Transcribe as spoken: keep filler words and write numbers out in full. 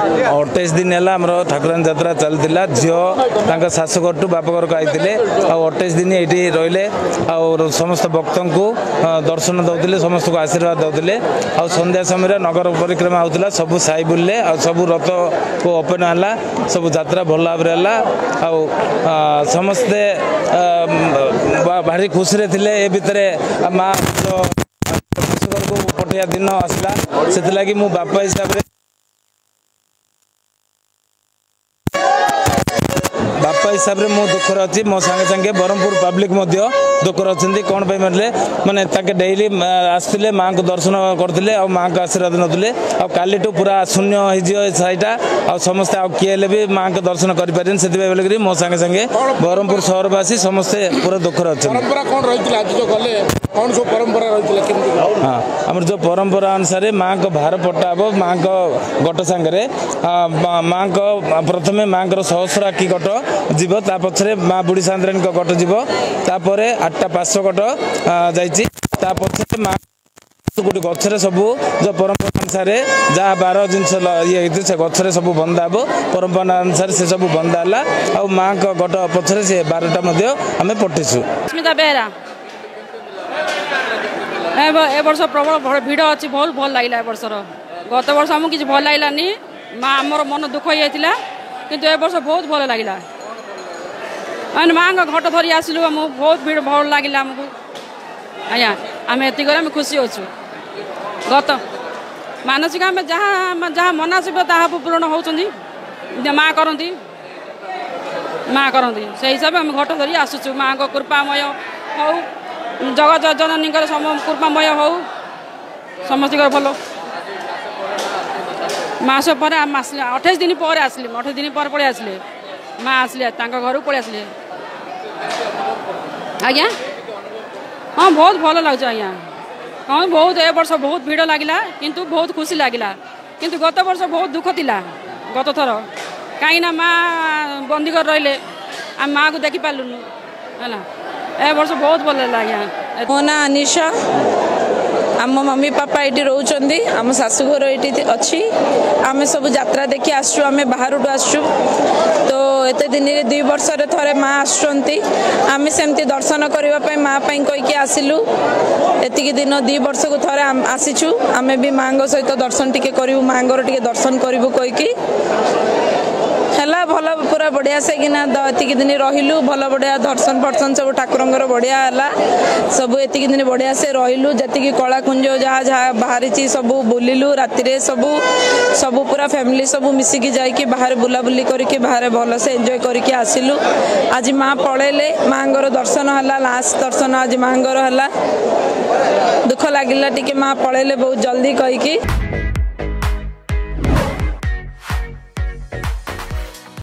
अठाईस दिन है ठाकुरानी यात्रा चलता झील शाशुघर टू बापघर को आते अठाईस दिन ये रहिले आ समस्त भक्त को दर्शन दौले समस्त को आशीर्वाद दौले आ संध्या समय नगर परिक्रमा होता सबू साई बुले आ सबू रथ को ओपन है सब यात्रा भल भाव आ समस्ते भारी खुशी रे थिले ए भितर माँ को पठिया दिन आसला से लगी मु बापा हिसाब रे बापा हिसाब रे मु दुखर अच्छी मो संगे संगे ब्रह्मपुर पब्लिक दुखर अच्छे कौन पे मारे माने ताके डेली आसते माँ को दर्शन करते और माँ को आशीर्वाद नौले आ काली पूरा शून्य हो साईटा आ समस्ते आ किए भी माँ को दर्शन करें से मो संगे संगे ब्रह्मपुर सहरवासी समस्ते पूरा दुखर अच्छे हाँ आम जो परंपरा अनुसार माँ को भार पट्टा हे माँ को गट सांगे माँ को प्रथमे माँ को सहस्र आखि गट जीव ता पछरे माँ बुढ़ी सांद्राणी गट जीव तापर आठटा पाँच गट जा पछरे माँ गोटे गचरे सब जो परंपरा अनुसार जहाँ बार जिन ये से गचरे सब बंदा हे परंपरा अनुसार से सब बंदा है आ माँ को गट पछरे से बारटा आम पठेसु ए वर्ष प्रबल भिड़ अच्छी बहुत भल लगे वर्ष गत वर्ष आमको किसी भल लगलानी माँ आमर मन दुख हो जाता किंतु ए वर्ष बहुत भल लगे मैंने माँ का घट धरी आसलु आमको बहुत भिड़ भल लगे आमको आज्ञा आम एतिक खुशी अच्छु गत मानसिक आम जहाँ जहाँ मनासिक ता पूरण होती माँ करती माँ करती से हिसाब आम घट धरी आसुचु माँ को कृपामय हो जगत जननी कृपामय हो समस्त भल मास पर अठाईस दिन पर आसली अठाईस दिन पर पड़े आसले माँ आसले घर पड़े आसले आज्ञा हाँ बहुत भल लगे आज्ञा हाँ बहुत ए वर्ष बहुत भिड़ लगिला किंतु बहुत खुशी लगिला किंतु गत वर्ष बहुत दुख थिला गत थर कहीं माँ बंदी कर रही आम माँ को देखी पार्लुनु है ए वर्ष बहुत भल लगे मो ना अनिशा आम मम्मी पापा ये रोचे आम शाशुघर ये अच्छी आम सब यात्रा देखी आसु आम बाहर आसु तो एत दिन में दुई वर्ष थे माँ आसुँच आम सेमती दर्शन करने माँ कहीकि आसिलु एतिक दिन दुई वर्ष को थे आसीचु आम भी माँ सहित दर्शन टी करूँ माँ टे दर्शन करूँ कहीकि है भल पूरा बढ़िया से कि एतिक दिन रही भल बढ़िया दर्शन फर्शन सब ठाकुर बढ़िया है सब एतिक दिन बढ़िया से रही जी कलाकुंज जहाँ जहाँ बाहरी सब बुलिलु राति सब सब पूरा फैमिली सब मिसिकी जाइए बाहर बुलाबुली करके बाहर भल से एंजॉय करके आसिलु आज माँ पलैले माँ दर्शन है लास्ट दर्शन आज माँ है दुख लगिला टी माँ पलैले बहुत जल्दी कहीकि।